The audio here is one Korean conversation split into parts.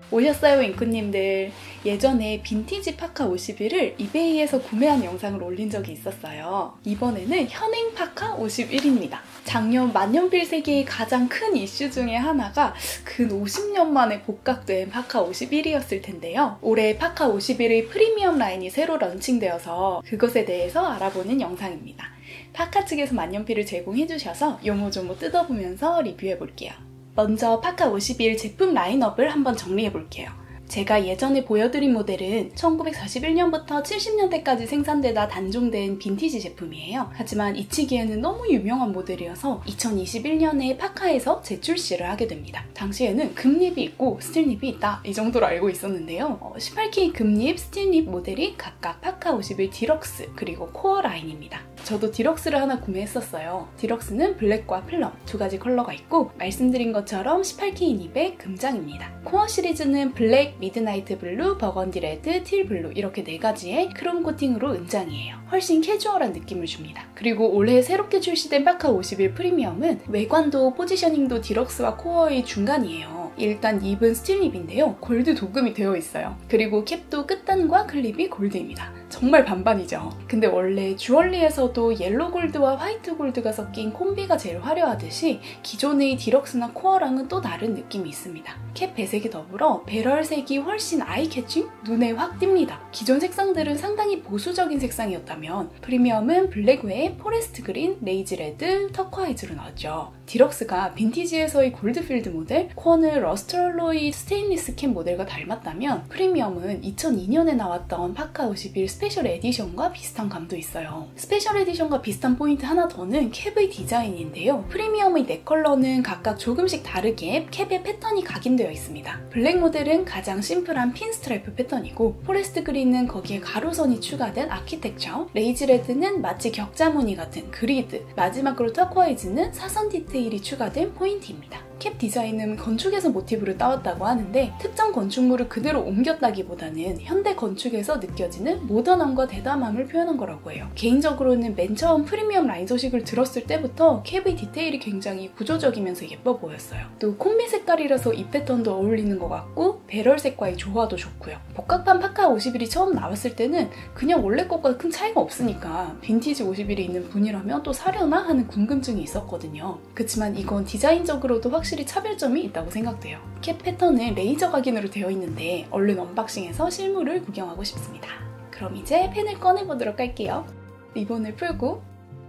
오셨어요 윙크님들. 예전에 빈티지 파카 51을 이베이에서 구매한 영상을 올린 적이 있었어요. 이번에는 현행 파카 51입니다. 작년 만년필세계의 가장 큰 이슈 중에 하나가 근 50년 만에 복각된 파카 51이었을 텐데요. 올해 파카 51의 프리미엄 라인이 새로 런칭되어서 그것에 대해서 알아보는 영상입니다. 파카 측에서 만년필을 제공해주셔서 요모조모 뜯어보면서 리뷰해볼게요. 먼저 파카 51 제품 라인업을 한번 정리해볼게요. 제가 예전에 보여드린 모델은 1941년부터 70년대까지 생산되다 단종된 빈티지 제품이에요. 하지만 이치기에는 너무 유명한 모델이어서 2021년에 파카에서 재출시를 하게 됩니다. 당시에는 금립이 있고 스틸립이 있다 이 정도로 알고 있었는데요. 18K 금립, 스틸립 모델이 각각 파카 51 디럭스 그리고 코어 라인입니다. 저도 디럭스를 하나 구매했었어요. 디럭스는 블랙과 플럼 두 가지 컬러가 있고 말씀드린 것처럼 18K 닙의 금장입니다. 코어 시리즈는 블랙, 미드나이트 블루, 버건디 레드, 틸 블루 이렇게 4가지의 크롬 코팅으로 은장이에요. 훨씬 캐주얼한 느낌을 줍니다. 그리고 올해 새롭게 출시된 파카 51 프리미엄은 외관도 포지셔닝도 디럭스와 코어의 중간이에요. 일단 립은 스틸립인데요. 골드 도금이 되어 있어요. 그리고 캡도 끝단과 클립이 골드입니다. 정말 반반이죠. 근데 원래 주얼리에서도 옐로 골드와 화이트 골드가 섞인 콤비가 제일 화려하듯이 기존의 디럭스나 코어랑은 또 다른 느낌이 있습니다. 캡 배색이 더불어 배럴색이 훨씬 아이캐칭? 눈에 확 띕니다. 기존 색상들은 상당히 보수적인 색상이었다면 프리미엄은 블랙 외에 포레스트 그린, 레이지 레드, 터콰이즈로 나왔죠. 디럭스가 빈티지에서의 골드필드 모델, 코어는 러스트얼로이 스테인리스 캡 모델과 닮았다면 프리미엄은 2002년에 나왔던 파카 51 스페셜 에디션과 비슷한 감도 있어요. 스페셜 에디션과 비슷한 포인트 하나 더는 캡의 디자인인데요. 프리미엄의 4컬러는 각각 조금씩 다르게 캡의 패턴이 각인되어 있습니다. 블랙 모델은 가장 심플한 핀 스트라이프 패턴이고 포레스트 그린은 거기에 가로선이 추가된 아키텍처, 레이지 레드는 마치 격자 무늬 같은 그리드, 마지막으로 터콰이즈는 사선 디테일이 추가된 포인트입니다. 캡 디자인은 건축에서 모티브를 따왔다고 하는데 특정 건축물을 그대로 옮겼다기보다는 현대 건축에서 느껴지는 모던함과 대담함을 표현한 거라고 해요. 개인적으로는 맨 처음 프리미엄 라인 소식을 들었을 때부터 캡의 디테일이 굉장히 구조적이면서 예뻐 보였어요. 또 콤비 색깔이라서 이 패턴도 어울리는 것 같고 배럴색과의 조화도 좋고요. 복각판 파카 51이 처음 나왔을 때는 그냥 원래 것과 큰 차이가 없으니까 빈티지 51이 있는 분이라면 또 사려나 하는 궁금증이 있었거든요. 그치만 이건 디자인적으로도 확실히 차별점이 있다고 생각돼요. 캡 패턴은 레이저 각인으로 되어 있는데 얼른 언박싱해서 실물을 구경하고 싶습니다. 그럼 이제 펜을 꺼내보도록 할게요. 리본을 풀고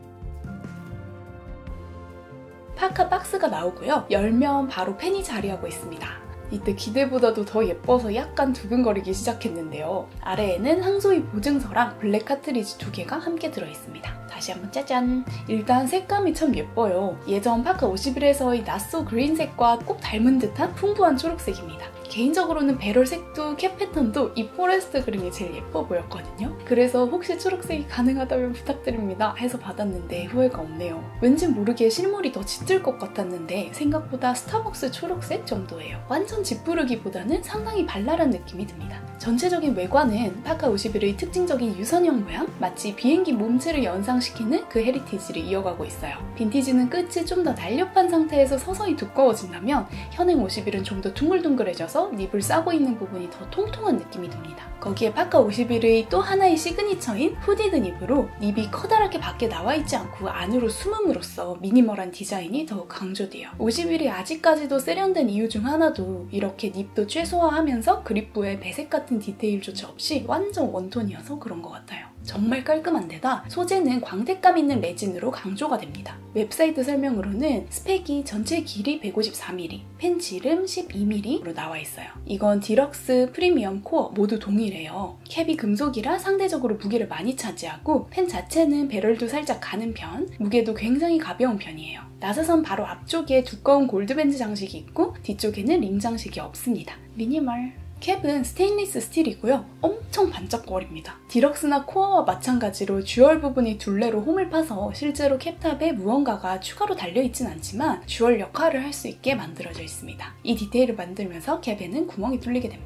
파카 박스가 나오고요. 열면 바로 펜이 자리하고 있습니다. 이때 기대보다도 더 예뻐서 약간 두근거리기 시작했는데요. 아래에는 항소의 보증서랑 블랙 카트리지 2개가 함께 들어있습니다. 다시 한번 짜잔! 일단 색감이 참 예뻐요. 예전 파카 51에서의 낫소 그린색과 꼭 닮은 듯한 풍부한 초록색입니다. 개인적으로는 배럴색도 캡 패턴도 이 포레스트 그린이 제일 예뻐 보였거든요. 그래서 혹시 초록색이 가능하다면 부탁드립니다 해서 받았는데 후회가 없네요. 왠지 모르게 실물이 더 짙을 것 같았는데 생각보다 스타벅스 초록색 정도예요. 완전 짙부르기보다는 상당히 발랄한 느낌이 듭니다. 전체적인 외관은 파카 51의 특징적인 유선형 모양, 마치 비행기 몸체를 연상시키는 그 헤리티지를 이어가고 있어요. 빈티지는 끝이 좀 더 날렵한 상태에서 서서히 두꺼워진다면 현행 51은 좀 더 둥글둥글해져서 립을 싸고 있는 부분이 더 통통한 느낌이 듭니다. 거기에 파카 51의 또 하나의 시그니처인 후디드 립으로 립이 커다랗게 밖에 나와 있지 않고 안으로 숨음으로써 미니멀한 디자인이 더욱 강조돼요. 51이 아직까지도 세련된 이유 중 하나도 이렇게 립도 최소화하면서 그립부에 배색 같은 디테일조차 없이 완전 원톤이어서 그런 것 같아요. 정말 깔끔한 데다 소재는 광택감 있는 레진으로 강조가 됩니다. 웹사이트 설명으로는 스펙이 전체 길이 154mm, 펜 지름 12mm로 나와 있어요. 이건 디럭스, 프리미엄, 코어 모두 동일해요. 캡이 금속이라 상대적으로 무게를 많이 차지하고 펜 자체는 배럴도 살짝 가는 편, 무게도 굉장히 가벼운 편이에요. 나사선 바로 앞쪽에 두꺼운 골드밴드 장식이 있고 뒤쪽에는 림 장식이 없습니다. 미니멀. 캡은 스테인리스 스틸이고요. 엄청 반짝거립니다. 디럭스나 코어와 마찬가지로 듀얼 부분이 둘레로 홈을 파서 실제로 캡탑에 무언가가 추가로 달려있진 않지만 듀얼 역할을 할 수 있게 만들어져 있습니다. 이 디테일을 만들면서 캡에는 구멍이 뚫리게 됩니다.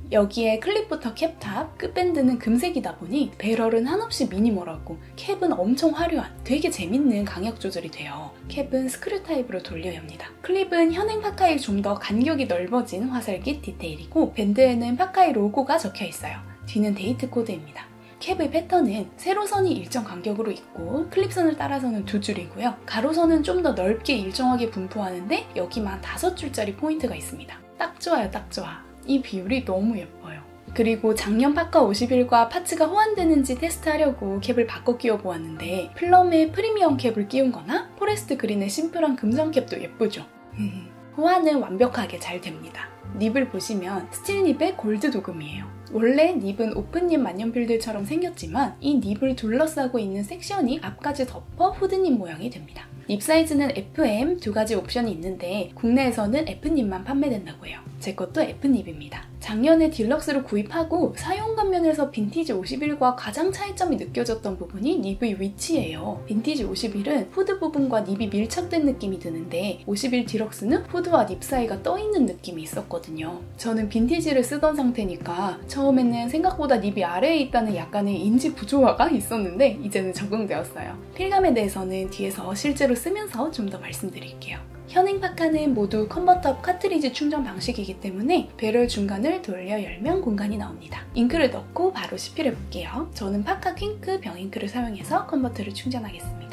여기에 클립부터 캡탑, 끝밴드는 금색이다 보니 배럴은 한없이 미니멀하고 캡은 엄청 화려한 되게 재밌는 강약 조절이 돼요. 캡은 스크류 타입으로 돌려야 합니다. 클립은 현행 파카의 좀 더 간격이 넓어진 화살깃 디테일이고 밴드에는 파카의 로고가 적혀 있어요. 뒤는 데이트 코드입니다. 캡의 패턴은 세로선이 일정 간격으로 있고 클립선을 따라서는 2줄이고요. 가로선은 좀 더 넓게 일정하게 분포하는데 여기만 5줄짜리 포인트가 있습니다. 딱 좋아요, 딱 좋아. 이 비율이 너무 예뻐요. 그리고 작년 파카 51과 파츠가 호환되는지 테스트하려고 캡을 바꿔 끼워보았는데 플럼의 프리미엄 캡을 끼운 거나 포레스트 그린의 심플한 금성 캡도 예쁘죠? 호환은 완벽하게 잘 됩니다. 닙을 보시면 스틸 닙의 골드 도금이에요. 원래 닙은 오픈 닙 만년필들처럼 생겼지만 이 닙을 둘러싸고 있는 섹션이 앞까지 덮어 후드 닙 모양이 됩니다. 닙 사이즈는 FM 2가지 옵션이 있는데 국내에서는 F닙만 판매된다고 해요. 제 것도 F닙입니다. 작년에 딜럭스로 구입하고 사용감 면에서 빈티지 51과 가장 차이점이 느껴졌던 부분이 닙의 위치예요. 빈티지 51은 후드 부분과 닙이 밀착된 느낌이 드는데 51 딜럭스는 후드와 닙 사이가 떠있는 느낌이 있었거든요. 저는 빈티지를 쓰던 상태니까 처음에는 생각보다 닙이 아래에 있다는 약간의 인지 부조화가 있었는데 이제는 적응되었어요. 필감에 대해서는 뒤에서 실제로 쓰면서 좀 더 말씀드릴게요. 현행 파카는 모두 컨버터 카트리지 충전 방식이기 때문에 배럴 중간을 돌려 열면 공간이 나옵니다. 잉크를 넣고 바로 시필해 볼게요. 저는 파카 퀸크 병잉크를 사용해서 컨버터를 충전하겠습니다.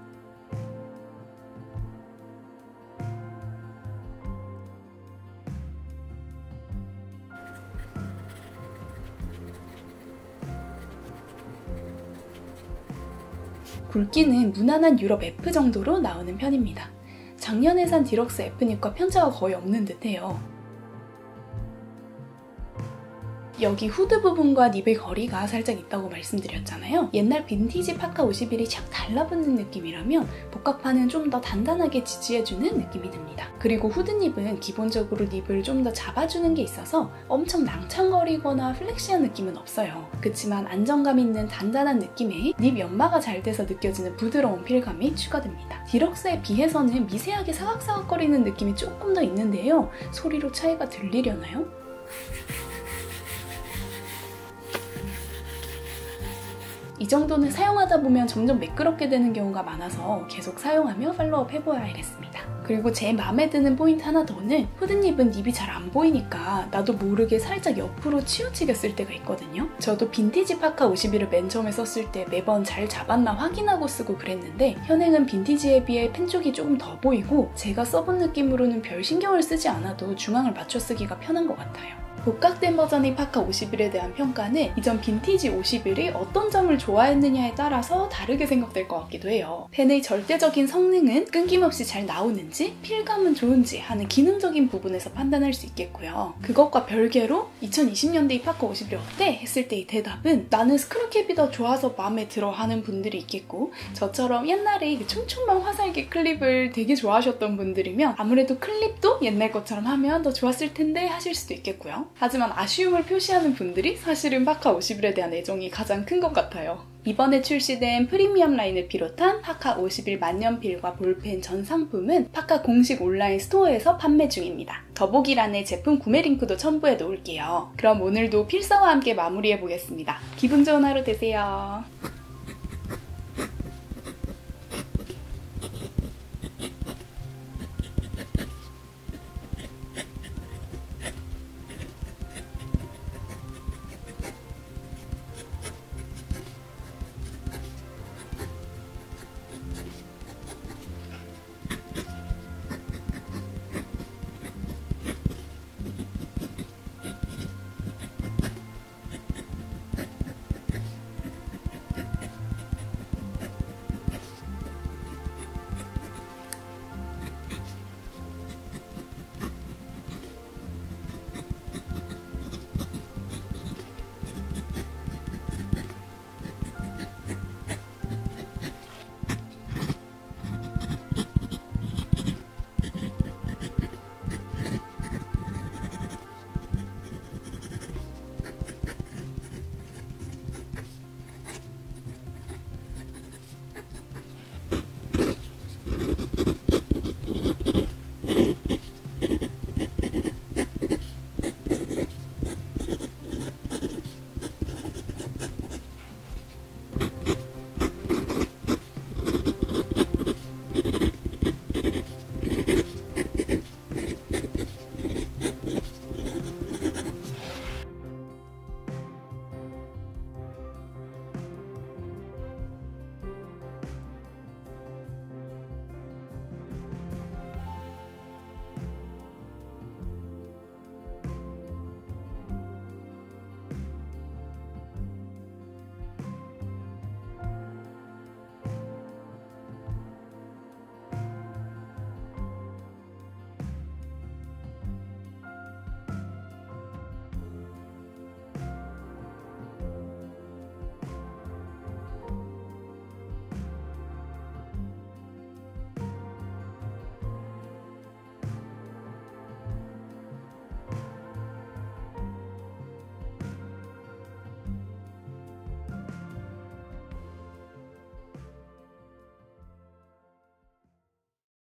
굵기는 무난한 유럽 F 정도로 나오는 편입니다. 작년에 산 딜럭스 F닙과 편차가 거의 없는 듯해요. 여기 후드 부분과 닙의 거리가 살짝 있다고 말씀드렸잖아요. 옛날 빈티지 파카 51이 착 달라붙는 느낌이라면 복각판은 좀 더 단단하게 지지해주는 느낌이 듭니다. 그리고 후드 닙은 기본적으로 닙을 좀 더 잡아주는 게 있어서 엄청 낭창거리거나 플렉시한 느낌은 없어요. 그치만 안정감 있는 단단한 느낌에 닙 연마가 잘 돼서 느껴지는 부드러운 필감이 추가됩니다. 딜럭스에 비해서는 미세하게 사각사각거리는 느낌이 조금 더 있는데요. 소리로 차이가 들리려나요? 이 정도는 사용하다 보면 점점 매끄럽게 되는 경우가 많아서 계속 사용하며 팔로우업 해보아야겠습니다. 그리고 제 마음에 드는 포인트 하나 더는 후드닙은 닙이 잘 안 보이니까 나도 모르게 살짝 옆으로 치우치게 쓸 때가 있거든요. 저도 빈티지 파카 51을 맨 처음에 썼을 때 매번 잘 잡았나 확인하고 쓰고 그랬는데 현행은 빈티지에 비해 펜 쪽이 조금 더 보이고 제가 써본 느낌으로는 별 신경을 쓰지 않아도 중앙을 맞춰 쓰기가 편한 것 같아요. 복각된 버전의 파카 51에 대한 평가는 이전 빈티지 51이 어떤 점을 좋아했느냐에 따라서 다르게 생각될 것 같기도 해요. 펜의 절대적인 성능은 끊김없이 잘 나오는지 필감은 좋은지 하는 기능적인 부분에서 판단할 수 있겠고요. 그것과 별개로 2020년대의 파카 51이 어때? 했을 때의 대답은 나는 스크류캡이 더 좋아서 마음에 들어 하는 분들이 있겠고 저처럼 옛날에 그 촘촘한 화살기 클립을 되게 좋아하셨던 분들이면 아무래도 클립도 옛날 것처럼 하면 더 좋았을 텐데 하실 수도 있겠고요. 하지만 아쉬움을 표시하는 분들이 사실은 파카 51에 대한 애정이 가장 큰 것 같아요. 이번에 출시된 프리미엄 라인을 비롯한 파카 51 만년필과 볼펜 전 상품은 파카 공식 온라인 스토어에서 판매 중입니다. 더보기란에 제품 구매 링크도 첨부해 놓을게요. 그럼 오늘도 필사와 함께 마무리해 보겠습니다. 기분 좋은 하루 되세요.